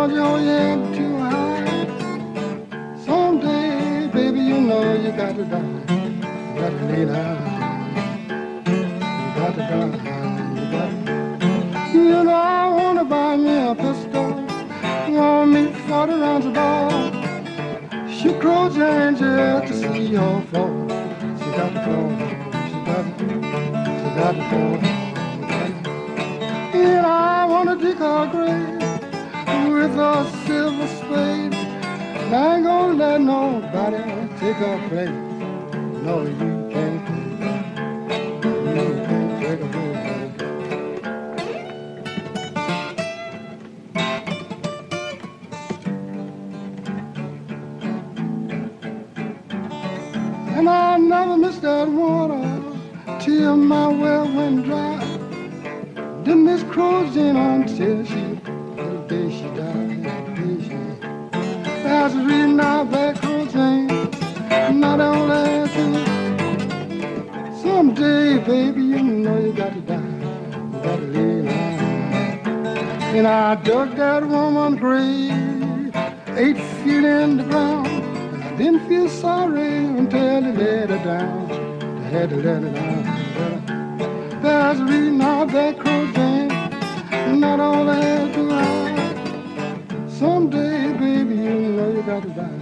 'cause your head too high. Someday, baby, you know you got to die. You got to lay down. You got to die. You got to. You know I wanna buy me a pistol. Want me 40 rounds of ball. Shoot crows and just to see her fall. She got to fall. She got to fall. And I wanna dig her grave with a silver spade. And I ain't gonna let nobody take her place. No, you can't. You can't take her place. And I never missed that water till my well went dry. Didn't miss cruising until the day she died. That's the reason I back cruising, not only to. Someday, baby, you know you got to die. You got to lay down. And I dug that woman's grave 8 feet in the ground. Didn't feel sorry until they let her down. They had to let her down. That's the reason I back cruising, not all that to hide. Someday, baby, you know you got to die.